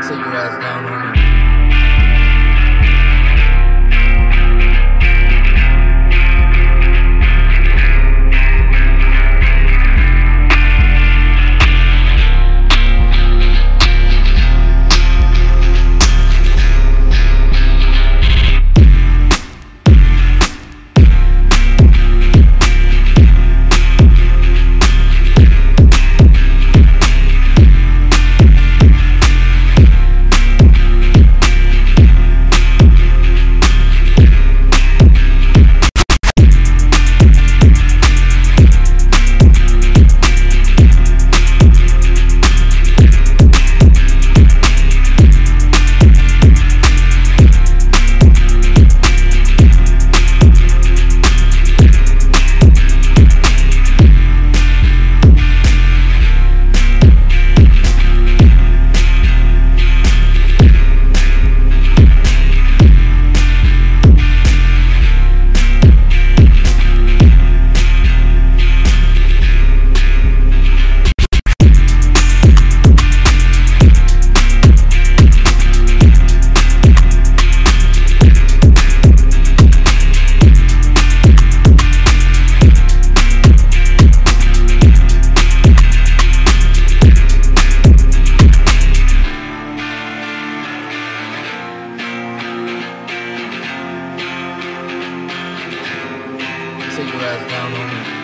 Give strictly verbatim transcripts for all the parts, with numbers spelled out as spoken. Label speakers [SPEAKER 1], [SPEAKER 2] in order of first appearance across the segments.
[SPEAKER 1] Sit your ass down, homie. Sit your ass down, homie.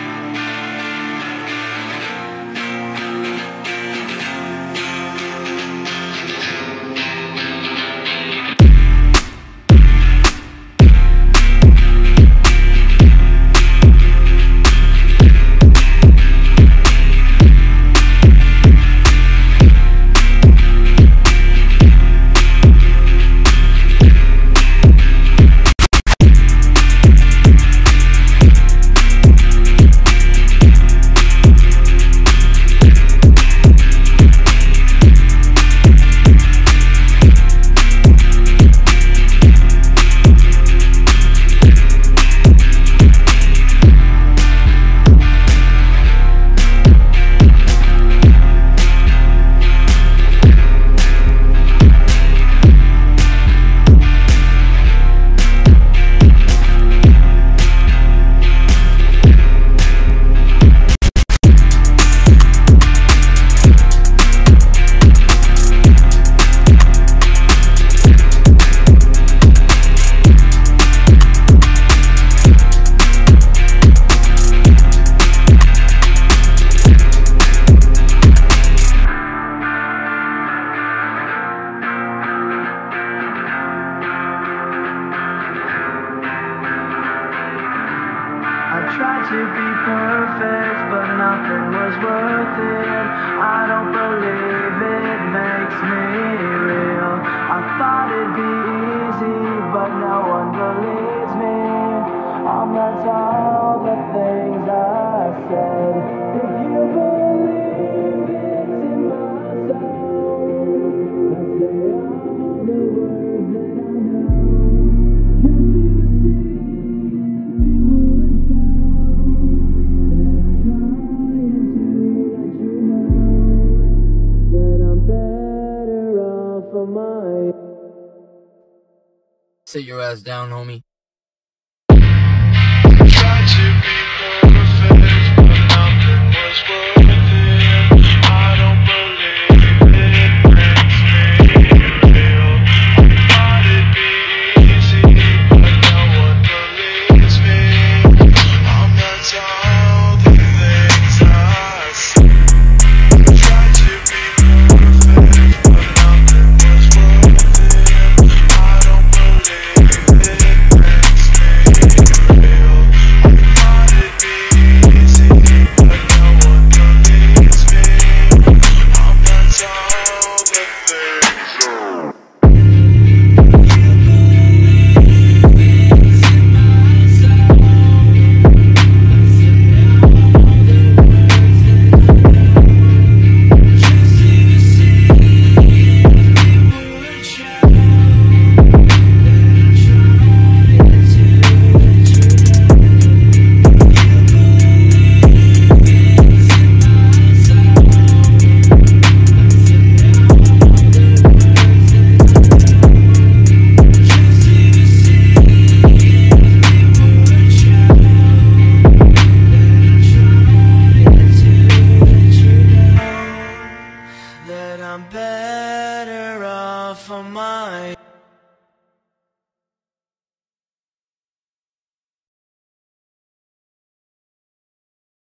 [SPEAKER 2] Tried to be perfect, but nothing was worth it. I don't believe it makes me real. I thought it'd be easy, but no one believes me. I'm not all the things I said. If you believe it's in my soul, I say all the words that I know. Just to see
[SPEAKER 1] Sit your ass down, homie.
[SPEAKER 2] Tried to be perfect, but nothing was worth it. I don't believe it makes me real. I thought it'd be easy, but no one believes me. I'm not all the things I say. Tried to be perfect, but nothing was worth it. I don't believe it. I'm better off on my